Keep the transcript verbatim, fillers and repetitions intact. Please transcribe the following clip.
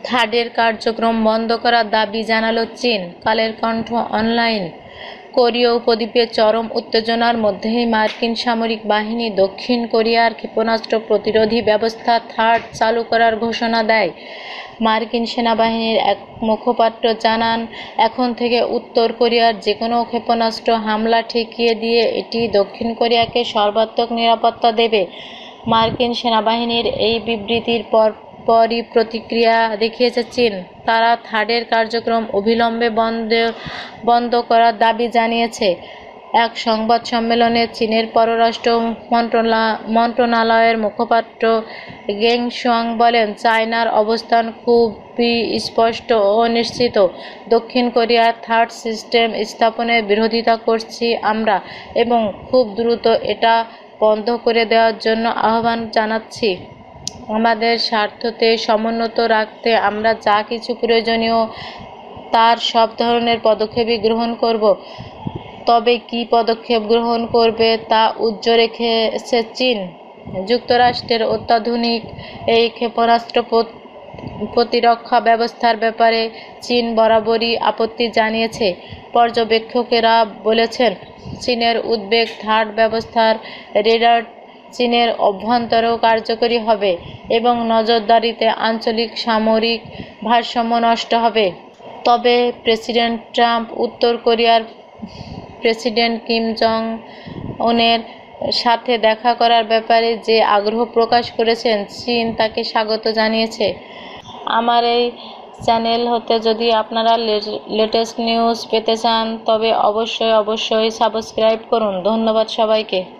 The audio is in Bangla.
থার্ডের কার্যক্রম বন্ধ করার দাবি জানালো চীন। কালের কণ্ঠ অনলাইন। কোরীয় উপদ্বীপে চরম উত্তেজনার মধ্যেই মার্কিন সামরিক বাহিনী দক্ষিণ কোরিয়ার ক্ষেপণাস্ত্র প্রতিরোধী ব্যবস্থা থার্ড চালু করার ঘোষণা দেয়। মার্কিন সেনাবাহিনীর এক মুখপাত্র জানান, এখন থেকে উত্তর কোরিয়ার যেকোনো ক্ষেপণাস্ত্র হামলা ঠেকিয়ে দিয়ে এটি দক্ষিণ কোরিয়াকে সর্বাত্মক নিরাপত্তা দেবে। মার্কিন সেনাবাহিনীর এই বিবৃতির পর পরই প্রতিক্রিয়া দেখিয়েছে চীন। তারা থার্ডের কার্যক্রম অবিলম্বে বন্ধ বন্ধ করার দাবি জানিয়েছে। এক সংবাদ সম্মেলনে চীনের পররাষ্ট্র মন্ত্রণালয়ের মুখপাত্র গেং শুয়াং বলেন, চায়নার অবস্থান খুবই স্পষ্ট ও নিশ্চিত। দক্ষিণ কোরিয়ার থার্ড সিস্টেম স্থাপনের বিরোধিতা করছি আমরা এবং খুব দ্রুত এটা বন্ধ করে দেওয়ার জন্য আহ্বান জানাচ্ছি। আমাদের স্বার্থকে সমুন্নত রাখতে আমরা যা কিছু প্রয়োজনীয় তার সব ধরনের পদক্ষেপই গ্রহণ করব। তবে কী পদক্ষেপ গ্রহণ করবে তা উজ্জ্বল রেখেছে চীন। যুক্তরাষ্ট্রের অত্যাধুনিক এই ক্ষেপণাস্ত্র প্রতিরক্ষা ব্যবস্থার ব্যাপারে চীন বরাবরই আপত্তি জানিয়েছে। পর্যবেক্ষকেরা বলেছেন, চীনের উদ্বেগ থার্ড ব্যবস্থার রেডার চীনের অভ্যন্তরেও কার্যকরী হবে এবং নজরদারিতে আঞ্চলিক সামরিক ভারসাম্য নষ্ট হবে। তবে প্রেসিডেন্ট ট্রাম্প উত্তর কোরিয়ার প্রেসিডেন্ট কিম জং উনের সাথে দেখা করার ব্যাপারে যে আগ্রহ প্রকাশ করেছেন, চীন তাকে স্বাগত জানিয়েছে। আমার এই চ্যানেল হতে যদি আপনারা লেটেস্ট নিউজ পেতে চান তবে অবশ্যই অবশ্যই সাবস্ক্রাইব করুন। ধন্যবাদ সবাইকে।